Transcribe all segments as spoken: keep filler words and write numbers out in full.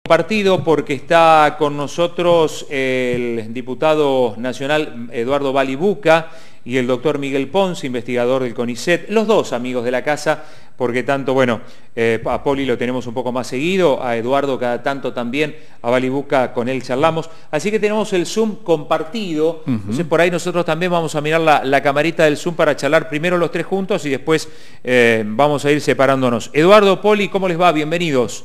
Partido porque está con nosotros el diputado nacional Eduardo Balibuca y el doctor Miguel Ponce, investigador del CONICET, los dos amigos de la casa, porque tanto, bueno, eh, a Poli lo tenemos un poco más seguido, a Eduardo cada tanto también, a Balibuca con él charlamos, así que tenemos el Zoom compartido, uh-huh. Entonces por ahí nosotros también vamos a mirar la, la camarita del Zoom para charlar primero los tres juntos y después eh, vamos a ir separándonos. Eduardo, Poli, ¿cómo les va? Bienvenidos.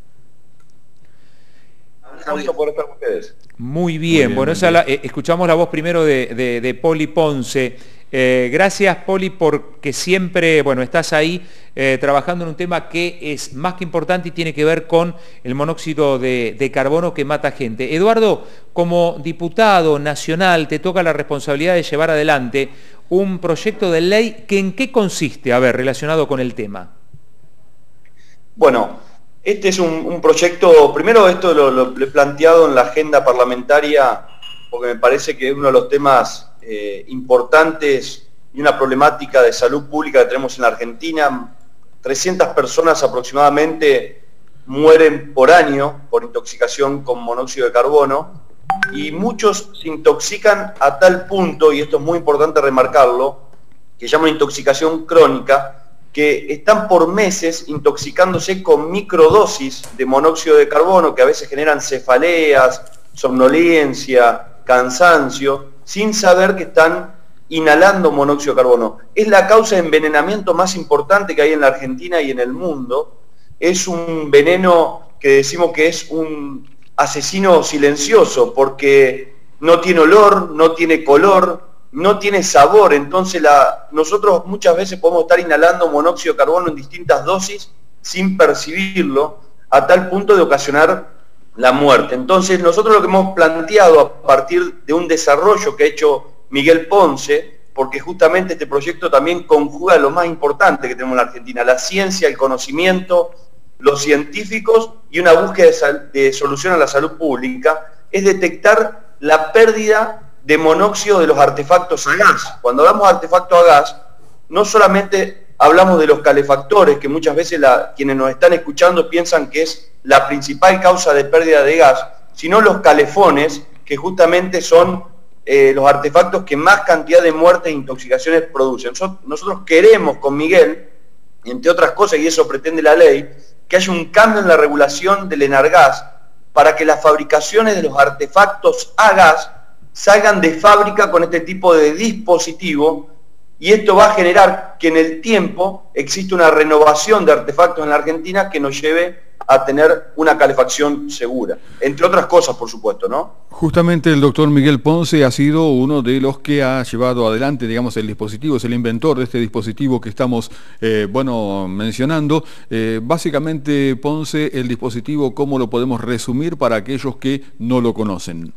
Por estar con ustedes. Muy bien, muy bien bueno, esa la, eh, escuchamos la voz primero de, de, de Poli Ponce. Eh, gracias, Poli, porque siempre, bueno, estás ahí eh, trabajando en un tema que es más que importante y tiene que ver con el monóxido de, de carbono que mata gente. Eduardo, como diputado nacional, te toca la responsabilidad de llevar adelante un proyecto de ley que ¿en qué consiste? A ver, relacionado con el tema. Bueno, este es un, un proyecto, primero esto lo, lo, lo he planteado en la agenda parlamentaria porque me parece que es uno de los temas eh, importantes y una problemática de salud pública que tenemos en la Argentina. trescientas personas aproximadamente mueren por año por intoxicación con monóxido de carbono y muchos se intoxican a tal punto, y esto es muy importante remarcarlo, que llaman intoxicación crónica, que están por meses intoxicándose con microdosis de monóxido de carbono que a veces generan cefaleas, somnolencia, cansancio, sin saber que están inhalando monóxido de carbono. Es la causa de envenenamiento más importante que hay en la Argentina y en el mundo. Es un veneno que decimos que es un asesino silencioso porque no tiene olor, no tiene color, no tiene sabor, entonces la, nosotros muchas veces podemos estar inhalando monóxido de carbono en distintas dosis sin percibirlo, a tal punto de ocasionar la muerte. Entonces nosotros lo que hemos planteado a partir de un desarrollo que ha hecho Miguel Ponce, porque justamente este proyecto también conjuga lo más importante que tenemos en la Argentina, la ciencia, el conocimiento, los científicos y una búsqueda de, de solución a la salud pública, es detectar la pérdida de monóxido de los artefactos a gas. Cuando hablamos de artefactos a gas, no solamente hablamos de los calefactores, que muchas veces la, quienes nos están escuchando piensan que es la principal causa de pérdida de gas, sino los calefones, que justamente son eh, los artefactos que más cantidad de muertes e intoxicaciones producen. Nosotros queremos con Miguel, entre otras cosas, y eso pretende la ley, que haya un cambio en la regulación del Enargas para que las fabricaciones de los artefactos a gas salgan de fábrica con este tipo de dispositivo, y esto va a generar que en el tiempo exista una renovación de artefactos en la Argentina que nos lleve a tener una calefacción segura, entre otras cosas, por supuesto, ¿no? Justamente el doctor Miguel Ponce ha sido uno de los que ha llevado adelante, digamos, el dispositivo, es el inventor de este dispositivo que estamos, eh, bueno, mencionando. Eh, básicamente, Ponce, el dispositivo, ¿cómo lo podemos resumir para aquellos que no lo conocen?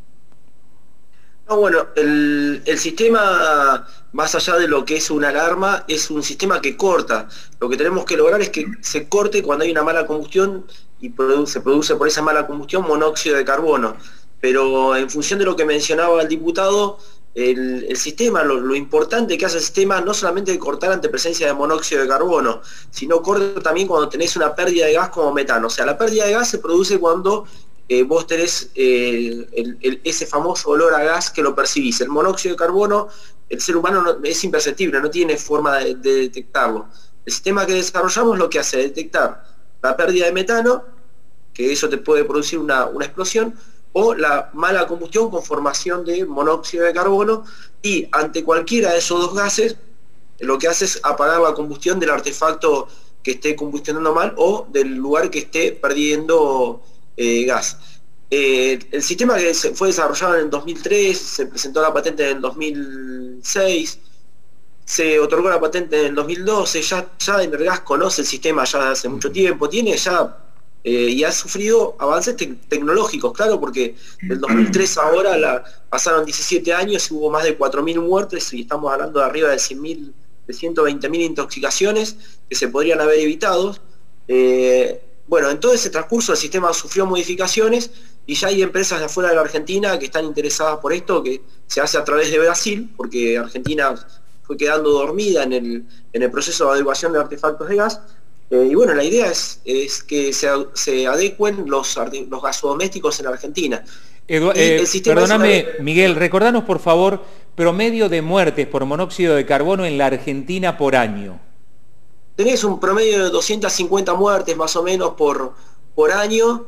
No, bueno, el, el sistema, más allá de lo que es una alarma, es un sistema que corta. Lo que tenemos que lograr es que se corte cuando hay una mala combustión y produce, se produce por esa mala combustión monóxido de carbono. Pero en función de lo que mencionaba el diputado, el, el sistema, lo, lo importante que hace el sistema no solamente es cortar ante presencia de monóxido de carbono, sino corta también cuando tenés una pérdida de gas como metano. O sea, la pérdida de gas se produce cuando Eh, vos tenés eh, el, el, ese famoso olor a gas que lo percibís. El monóxido de carbono, el ser humano no, es imperceptible, no tiene forma de, de detectarlo. El sistema que desarrollamos lo que hace es detectar la pérdida de metano, que eso te puede producir una, una explosión, o la mala combustión con formación de monóxido de carbono, y ante cualquiera de esos dos gases, lo que hace es apagar la combustión del artefacto que esté combustionando mal o del lugar que esté perdiendo Eh, gas. Eh, el sistema que se fue desarrollado en el dos mil tres, se presentó la patente en el dos mil seis, se otorgó la patente en el dos mil doce, ya, ya Energas conoce el sistema ya hace mucho tiempo, tiene ya eh, y ha sufrido avances te tecnológicos, claro, porque del dos mil tres ahora la, pasaron diecisiete años y hubo más de cuatro mil muertes y estamos hablando de arriba de cien mil, de ciento veinte mil intoxicaciones que se podrían haber evitado. Eh, Bueno, en todo ese transcurso el sistema sufrió modificaciones y ya hay empresas de afuera de la Argentina que están interesadas por esto, que se hace a través de Brasil, porque Argentina fue quedando dormida en el, en el proceso de adecuación de artefactos de gas, Eh, y bueno, la idea es, es que se, se adecuen los, los gasodomésticos en Argentina. Edu eh, perdóname, una... Miguel, recordanos por favor, promedio de muertes por monóxido de carbono en la Argentina por año. Tenés un promedio de doscientas cincuenta muertes más o menos por, por año.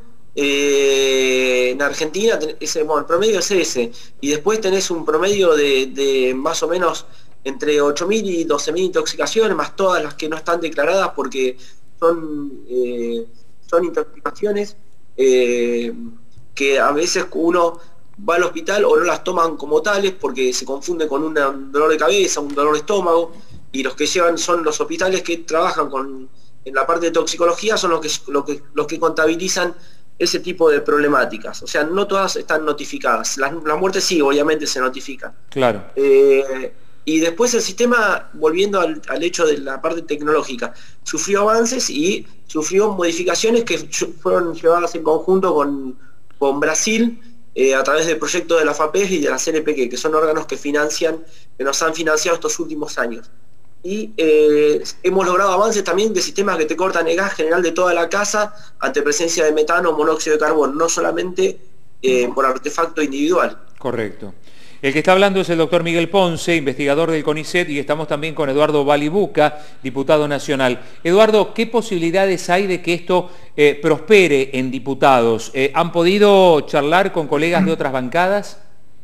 Eh, en Argentina ese, bueno, el promedio es ese, y después tenés un promedio de, de más o menos entre ocho mil y doce mil intoxicaciones, más todas las que no están declaradas porque son, eh, son intoxicaciones eh, que a veces uno va al hospital o no las toman como tales porque se confunde con un dolor de cabeza, un dolor de estómago, y los que llevan son los hospitales que trabajan con, en la parte de toxicología, son los que, los que, los que contabilizan ese tipo de problemáticas. O sea, no todas están notificadas. Las, las muertes sí, obviamente se notifican. Claro. Eh, y después el sistema, volviendo al, al hecho de la parte tecnológica, sufrió avances y sufrió modificaciones que fueron llevadas en conjunto con, con Brasil eh, a través del proyecto de la FAPES y de la C N P Q, que son órganos que financian, que nos han financiado estos últimos años. Y eh, hemos logrado avances también de sistemas que te cortan el gas general de toda la casa ante presencia de metano o monóxido de carbono, no solamente eh, por artefacto individual. Correcto. El que está hablando es el doctor Miguel Ponce, investigador del CONICET, y estamos también con Eduardo Bali Buca, diputado nacional. Eduardo, ¿qué posibilidades hay de que esto eh, prospere en diputados? Eh, ¿Han podido charlar con colegas de otras bancadas?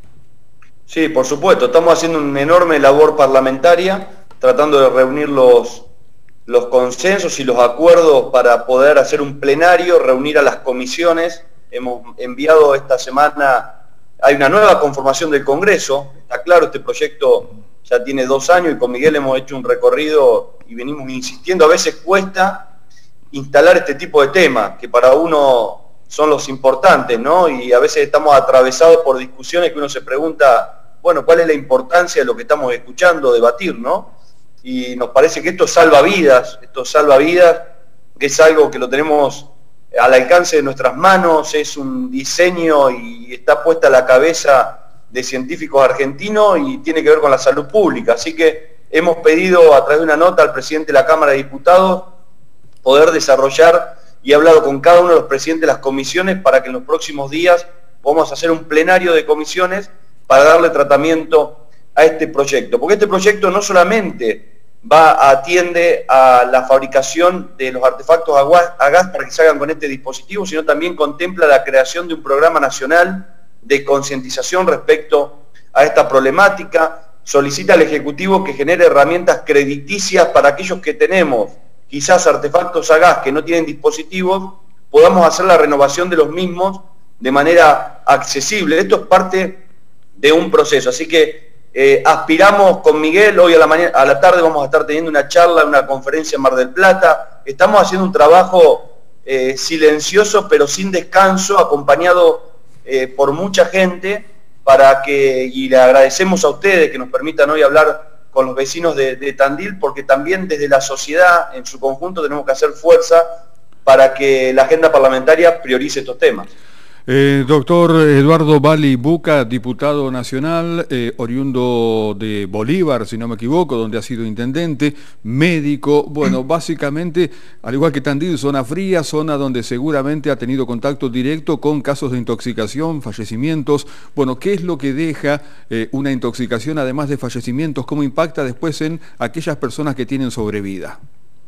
Sí, por supuesto. Estamos haciendo una enorme labor parlamentaria, tratando de reunir los, los consensos y los acuerdos para poder hacer un plenario, reunir a las comisiones. Hemos enviado esta semana, hay una nueva conformación del Congreso, está claro, este proyecto ya tiene dos años y con Miguel hemos hecho un recorrido y venimos insistiendo, a veces cuesta instalar este tipo de temas, que para uno son los importantes, ¿no? Y a veces estamos atravesados por discusiones que uno se pregunta, bueno, ¿cuál es la importancia de lo que estamos escuchando, debatir, ¿no? Y nos parece que esto salva vidas, esto salva vidas, que es algo que lo tenemos al alcance de nuestras manos, es un diseño y está puesta a la cabeza de científicos argentinos y tiene que ver con la salud pública. Así que hemos pedido a través de una nota al presidente de la Cámara de Diputados poder desarrollar y he hablado con cada uno de los presidentes de las comisiones para que en los próximos días podamos hacer un plenario de comisiones para darle tratamiento a este proyecto, porque este proyecto no solamente va atiende a la fabricación de los artefactos a gas para que se hagan con este dispositivo, sino también contempla la creación de un programa nacional de concientización respecto a esta problemática, solicita al Ejecutivo que genere herramientas crediticias para aquellos que tenemos quizás artefactos a gas que no tienen dispositivos, podamos hacer la renovación de los mismos de manera accesible. Esto es parte de un proceso, así que Eh, aspiramos con Miguel, hoy a la, mañana, a la tarde vamos a estar teniendo una charla, una conferencia en Mar del Plata. Estamos haciendo un trabajo eh, silencioso pero sin descanso, acompañado eh, por mucha gente, para que, y le agradecemos a ustedes que nos permitan hoy hablar con los vecinos de, de Tandil, porque también desde la sociedad en su conjunto tenemos que hacer fuerza para que la agenda parlamentaria priorice estos temas. Eh, doctor Eduardo Bali Buca, diputado nacional, eh, oriundo de Bolívar, si no me equivoco, donde ha sido intendente, médico, bueno, básicamente, al igual que Tandil, zona fría, zona donde seguramente ha tenido contacto directo con casos de intoxicación, fallecimientos. Bueno, ¿qué es lo que deja eh, una intoxicación, además de fallecimientos? ¿Cómo impacta después en aquellas personas que tienen sobrevida?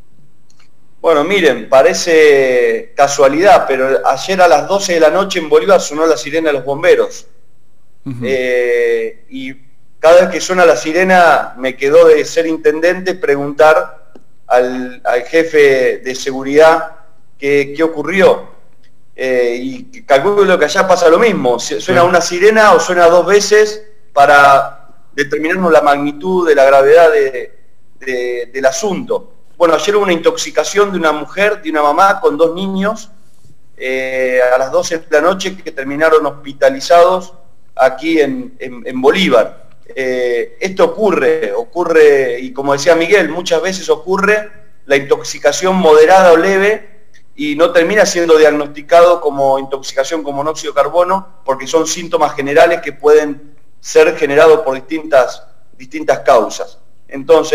Bueno, miren, parece casualidad, pero ayer a las doce de la noche en Bolívar sonó la sirena de los bomberos. Uh-huh. eh, y cada vez que suena la sirena me quedó de ser intendente preguntar al, al jefe de seguridad qué, qué ocurrió. Eh, y calculo que allá pasa lo mismo, suena una sirena o suena dos veces para determinarnos la magnitud de la gravedad de, de, del asunto. Bueno, ayer hubo una intoxicación de una mujer, de una mamá con dos niños, eh, a las doce de la noche, que terminaron hospitalizados aquí en, en, en Bolívar. Eh, esto ocurre, ocurre, y como decía Miguel, muchas veces ocurre la intoxicación moderada o leve y no termina siendo diagnosticado como intoxicación con monóxido de carbono, porque son síntomas generales que pueden ser generados por distintas, distintas causas. Entonces,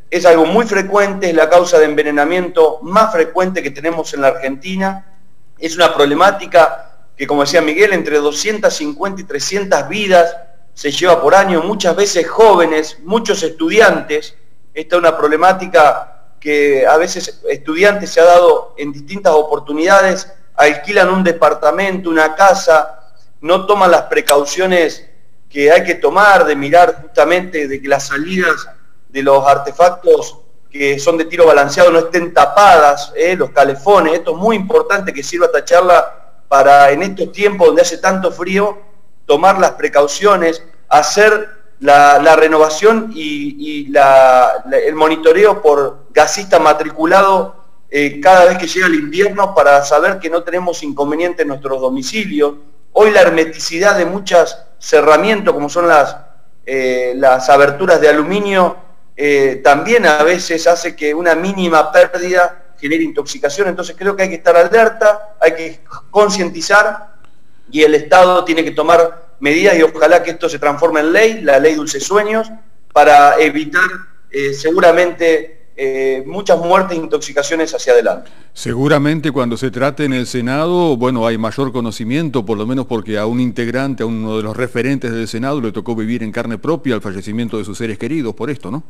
es algo muy frecuente, es la causa de envenenamiento más frecuente que tenemos en la Argentina. Es una problemática que, como decía Miguel, entre doscientas cincuenta y trescientas vidas se lleva por año, muchas veces jóvenes, muchos estudiantes. Esta es una problemática que a veces estudiantes se ha dado en distintas oportunidades, alquilan un departamento, una casa, no toman las precauciones que hay que tomar de mirar justamente de que las salidas de los artefactos que son de tiro balanceado no estén tapadas, ¿eh? Los calefones. Esto es muy importante que sirva esta charla para, en estos tiempos donde hace tanto frío, tomar las precauciones, hacer la, la renovación y, y la, la, el monitoreo por gasista matriculado eh, cada vez que llega el invierno, para saber que no tenemos inconvenientes en nuestros domicilios. Hoy la hermeticidad de muchos cerramientos, como son las, eh, las aberturas de aluminio, eh, también a veces hace que una mínima pérdida genere intoxicación. Entonces creo que hay que estar alerta, hay que concientizar, y el Estado tiene que tomar medidas, y ojalá que esto se transforme en ley, la ley Dulce Sueños, para evitar eh, seguramente eh, muchas muertes e intoxicaciones hacia adelante. Seguramente cuando se trate en el Senado, bueno, hay mayor conocimiento, por lo menos porque a un integrante, a uno de los referentes del Senado, le tocó vivir en carne propia el fallecimiento de sus seres queridos por esto, ¿no?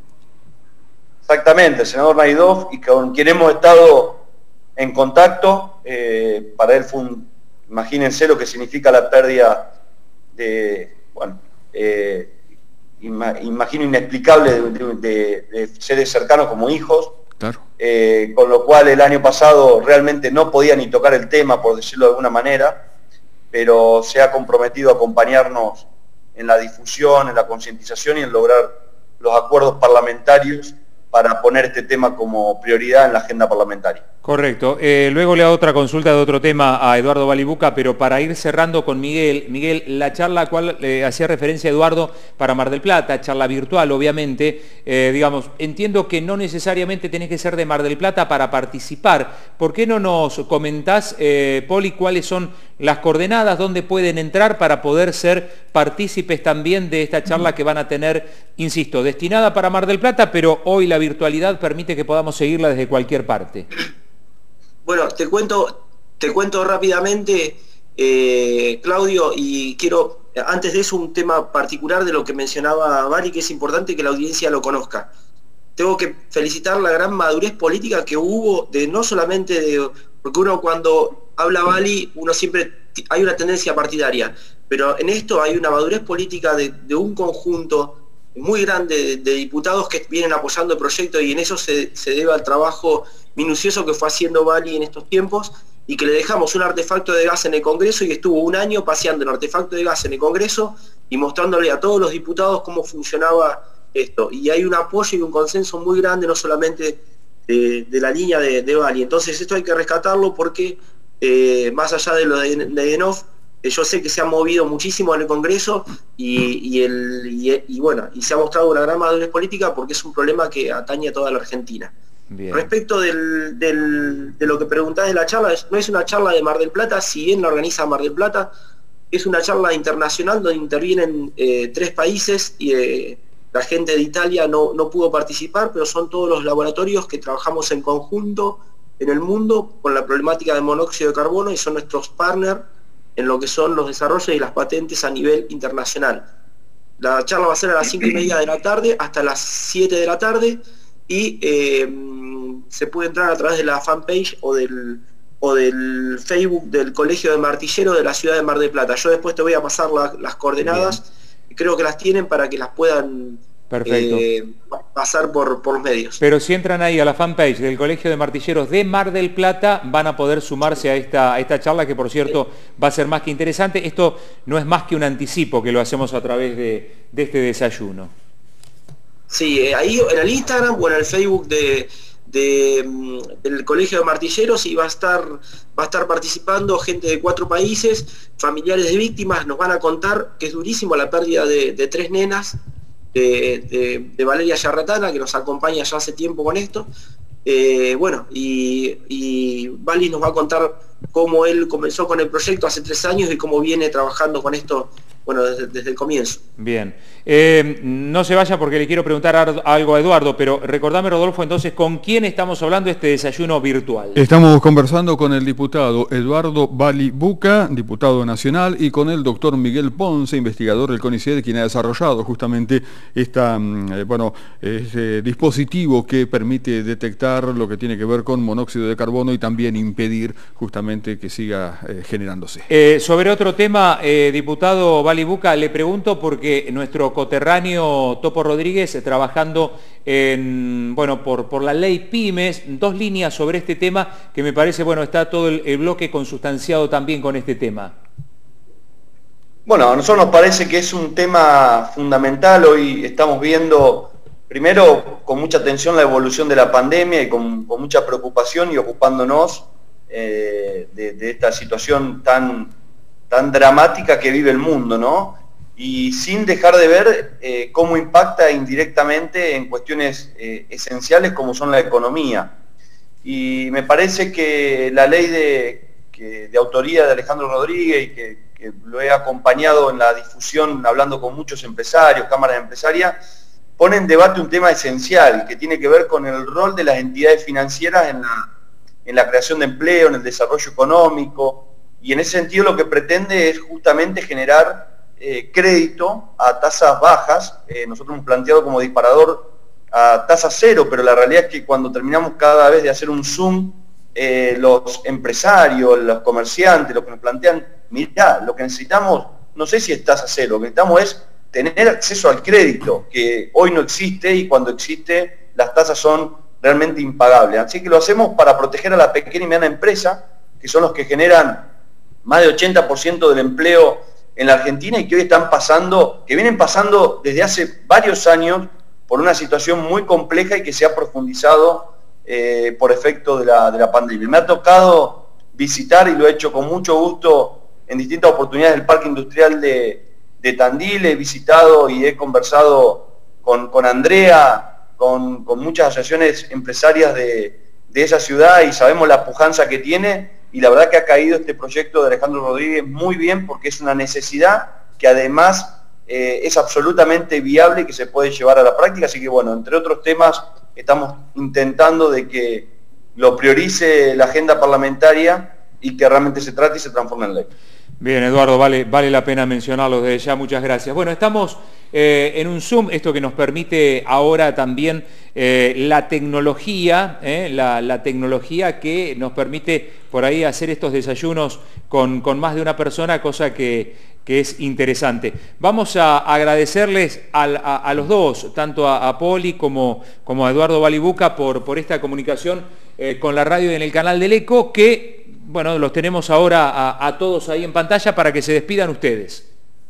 Exactamente, el senador Naidov, y con quien hemos estado en contacto, eh, para él fue un, imagínense lo que significa la pérdida de, bueno, eh, ima, imagino inexplicable de, de, de, de seres cercanos como hijos, claro. eh, con lo cual el año pasado realmente no podía ni tocar el tema, por decirlo de alguna manera, pero se ha comprometido a acompañarnos en la difusión, en la concientización y en lograr los acuerdos parlamentarios para poner este tema como prioridad en la agenda parlamentaria. Correcto. Eh, luego le hago otra consulta de otro tema a Eduardo Bali Buca, pero para ir cerrando con Miguel. Miguel, la charla a la cual eh, hacía referencia Eduardo para Mar del Plata, charla virtual obviamente, eh, digamos, entiendo que no necesariamente tenés que ser de Mar del Plata para participar. ¿Por qué no nos comentás, eh, Poli, cuáles son las coordenadas, dónde pueden entrar para poder ser partícipes también de esta charla que van a tener, insisto, destinada para Mar del Plata, pero hoy la virtualidad permite que podamos seguirla desde cualquier parte? Bueno, te cuento, te cuento rápidamente, eh, Claudio, y quiero, antes de eso, un tema particular de lo que mencionaba Bali, que es importante que la audiencia lo conozca. Tengo que felicitar la gran madurez política que hubo, de no solamente de, porque uno cuando habla Bali, uno siempre, hay una tendencia partidaria, pero en esto hay una madurez política de, de un conjunto muy grande de, de diputados que vienen apoyando el proyecto, y en eso se, se debe al trabajo minucioso que fue haciendo Bali en estos tiempos, y que le dejamos un artefacto de gas en el Congreso, y estuvo un año paseando el artefacto de gas en el Congreso y mostrándole a todos los diputados cómo funcionaba esto. Y hay un apoyo y un consenso muy grande, no solamente de, de la línea de, de Bali. Entonces esto hay que rescatarlo porque, eh, más allá de lo de, de Denov, eh, yo sé que se ha movido muchísimo en el Congreso y, y, el, y, y bueno, y se ha mostrado una gran madurez política, porque es un problema que atañe a toda la Argentina. Bien. Respecto del, del, de lo que preguntás de la charla, no es una charla de Mar del Plata, si bien la organiza Mar del Plata, es una charla internacional donde intervienen eh, tres países, y eh, la gente de Italia no, no pudo participar, pero son todos los laboratorios que trabajamos en conjunto en el mundo con la problemática de monóxido de carbono, y son nuestros partners en lo que son los desarrollos y las patentes a nivel internacional. La charla va a ser a las cinco y media de la tarde hasta las siete de la tarde, y eh, se puede entrar a través de la fanpage o del, o del Facebook del Colegio de Martilleros de la ciudad de Mar del Plata. Yo después te voy a pasar la, las coordenadas, bien. Creo que las tienen para que las puedan eh, pasar por, por los medios. Pero si entran ahí a la fanpage del Colegio de Martilleros de Mar del Plata, van a poder sumarse a esta, a esta charla, que por cierto va a ser más que interesante. Esto no es más que un anticipo que lo hacemos a través de, de este desayuno. Sí, eh, ahí en el Instagram o en el Facebook de, de, del Colegio de Martilleros, y va a estar va a estar participando gente de cuatro países, familiares de víctimas. Nos van a contar que es durísimo la pérdida de, de tres nenas, de, de, de Valeria Yarratana, que nos acompaña ya hace tiempo con esto. Eh, bueno, y, y Bali nos va a contar cómo él comenzó con el proyecto hace tres años y cómo viene trabajando con esto bueno, desde, desde el comienzo. Bien. Eh, no se vaya porque le quiero preguntar algo a Eduardo, pero recordame, Rodolfo, entonces, ¿con quién estamos hablando de este desayuno virtual? Estamos conversando con el diputado Eduardo Bali Buca, diputado nacional, y con el doctor Miguel Ponce, investigador del CONICET, quien ha desarrollado justamente esta, eh, bueno, este dispositivo que permite detectar lo que tiene que ver con monóxido de carbono y también impedir justamente que siga eh, generándose. Eh, sobre otro tema, eh, diputado Bali Buca, le pregunto porque nuestro coterráneo Topo Rodríguez, trabajando en, bueno, por, por la ley Pymes, dos líneas sobre este tema que me parece, bueno, está todo el, el bloque consustanciado también con este tema. Bueno, a nosotros nos parece que es un tema fundamental. Hoy estamos viendo, primero, con mucha atención la evolución de la pandemia y con, con mucha preocupación y ocupándonos eh, de, de esta situación tan, tan dramática que vive el mundo, ¿no? Y sin dejar de ver eh, cómo impacta indirectamente en cuestiones eh, esenciales como son la economía. Y me parece que la ley de, que, de autoría de Alejandro Rodríguez, y que, que lo he acompañado en la difusión hablando con muchos empresarios, cámaras empresarias, pone en debate un tema esencial que tiene que ver con el rol de las entidades financieras en la, en la creación de empleo, en el desarrollo económico, y en ese sentido lo que pretende es justamente generar Eh, crédito a tasas bajas. Eh, nosotros hemos planteado como disparador a tasa cero, pero la realidad es que cuando terminamos cada vez de hacer un zoom, eh, los empresarios, los comerciantes, los que nos plantean, mirá, lo que necesitamos, no sé si es tasa cero, lo que necesitamos es tener acceso al crédito, que hoy no existe, y cuando existe las tasas son realmente impagables. Así que lo hacemos para proteger a la pequeña y mediana empresa, que son los que generan más del ochenta por ciento del empleo en la Argentina y que hoy están pasando, que vienen pasando desde hace varios años por una situación muy compleja y que se ha profundizado eh, por efecto de la, de la pandemia. Me ha tocado visitar, y lo he hecho con mucho gusto en distintas oportunidades, el Parque Industrial de, de Tandil. He visitado y he conversado con, con Andrea, con, con muchas asociaciones empresarias de, de esa ciudad, y sabemos la pujanza que tiene. Y la verdad que ha caído este proyecto de Alejandro Rodríguez muy bien, porque es una necesidad que además eh, es absolutamente viable y que se puede llevar a la práctica. Así que bueno, entre otros temas, estamos intentando de que lo priorice la agenda parlamentaria y que realmente se trate y se transforme en ley. Bien, Eduardo, vale, vale la pena mencionarlo desde ya, muchas gracias. Bueno, estamos eh, en un Zoom, esto que nos permite ahora también eh, la tecnología, eh, la, la tecnología que nos permite por ahí hacer estos desayunos con, con más de una persona, cosa que, que es interesante. Vamos a agradecerles a, a, a los dos, tanto a, a Poli como, como a Eduardo Bali Buca, por, por esta comunicación eh, con la radio y en el canal del Eco, que bueno, los tenemos ahora a, a todos ahí en pantalla para que se despidan ustedes.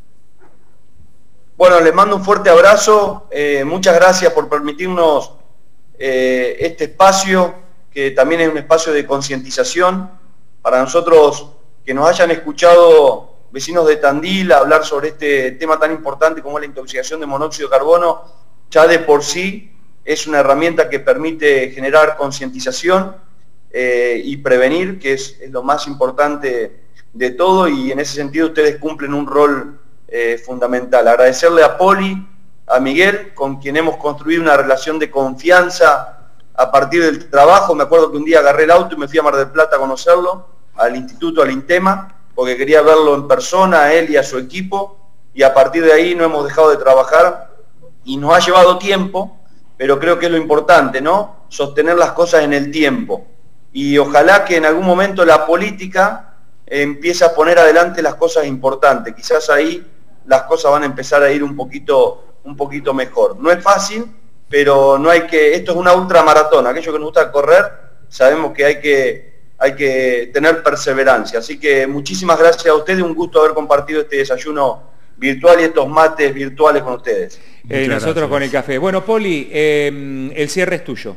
Bueno, les mando un fuerte abrazo, eh, muchas gracias por permitirnos eh, este espacio, que también es un espacio de concientización. Para nosotros, que nos hayan escuchado vecinos de Tandil hablar sobre este tema tan importante como es la intoxicación de monóxido de carbono, ya de por sí es una herramienta que permite generar concientización Eh, y prevenir, que es, es lo más importante de todo, y en ese sentido ustedes cumplen un rol eh, fundamental. Agradecerle a Poli, a Miguel, con quien hemos construido una relación de confianza a partir del trabajo. Me acuerdo que un día agarré el auto y me fui a Mar del Plata a conocerlo, al instituto, al INTEMA, porque quería verlo en persona, a él y a su equipo, y a partir de ahí no hemos dejado de trabajar, y nos ha llevado tiempo, pero creo que es lo importante, ¿no? Sostener las cosas en el tiempo. Y ojalá que en algún momento la política eh, empiece a poner adelante las cosas importantes. Quizás ahí las cosas van a empezar a ir un poquito, un poquito mejor. No es fácil, pero no hay que, esto es una ultramaratón. Aquellos que nos gusta correr, sabemos que hay que, hay que tener perseverancia. Así que muchísimas gracias a ustedes, un gusto haber compartido este desayuno virtual y estos mates virtuales con ustedes. Eh, nosotros gracias. Con el café. Bueno, Poli, eh, el cierre es tuyo.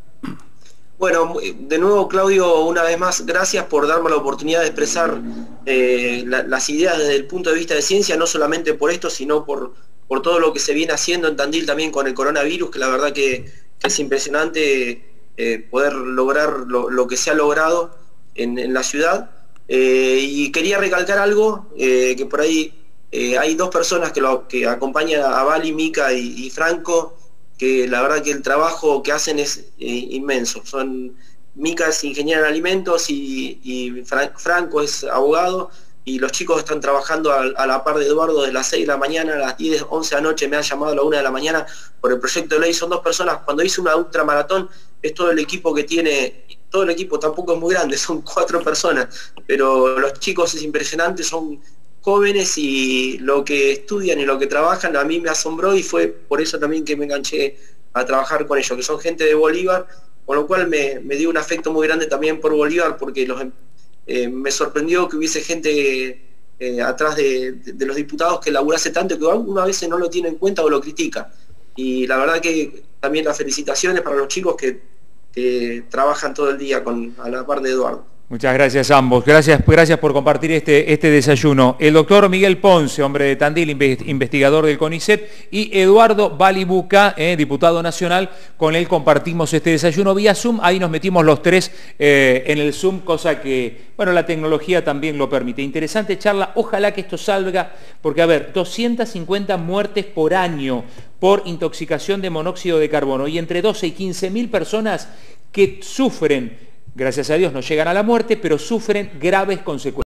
Bueno, de nuevo, Claudio, una vez más, gracias por darme la oportunidad de expresar eh, la, las ideas desde el punto de vista de ciencia, no solamente por esto, sino por, por todo lo que se viene haciendo en Tandil también con el coronavirus, que la verdad que, que es impresionante eh, poder lograr lo, lo que se ha logrado en, en la ciudad. Eh, y quería recalcar algo eh, que por ahí Eh, hay dos personas que, lo, que acompañan a Vali, Mica y, y Franco, que la verdad que el trabajo que hacen es eh, inmenso. Son, Mica es ingeniero en alimentos y, y Fran, Franco es abogado, y los chicos están trabajando a, a la par de Eduardo de las seis de la mañana a las diez, once de la noche, me han llamado a la una de la mañana por el proyecto de ley. Son dos personas. Cuando hice una ultramaratón es todo el equipo que tiene, todo el equipo tampoco es muy grande, son cuatro personas, pero los chicos es impresionante, son jóvenes y lo que estudian y lo que trabajan a mí me asombró, y fue por eso también que me enganché a trabajar con ellos, que son gente de Bolívar, con lo cual me, me dio un afecto muy grande también por Bolívar, porque los, eh, me sorprendió que hubiese gente eh, atrás de, de, de los diputados que laburase tanto, que uno a veces no lo tiene en cuenta o lo critica. Y la verdad que también las felicitaciones para los chicos que, que trabajan todo el día con, a la par de Eduardo. Muchas gracias a ambos. Gracias, gracias por compartir este, este desayuno. El doctor Miguel Ponce, hombre de Tandil, investigador del CONICET, y Eduardo Vali Buca, eh, diputado nacional, con él compartimos este desayuno vía Zoom. Ahí nos metimos los tres eh, en el Zoom, cosa que, bueno, la tecnología también lo permite. Interesante charla, ojalá que esto salga, porque, a ver, doscientas cincuenta muertes por año por intoxicación de monóxido de carbono, y entre doce y quince mil personas que sufren, gracias a Dios no llegan a la muerte, pero sufren graves consecuencias.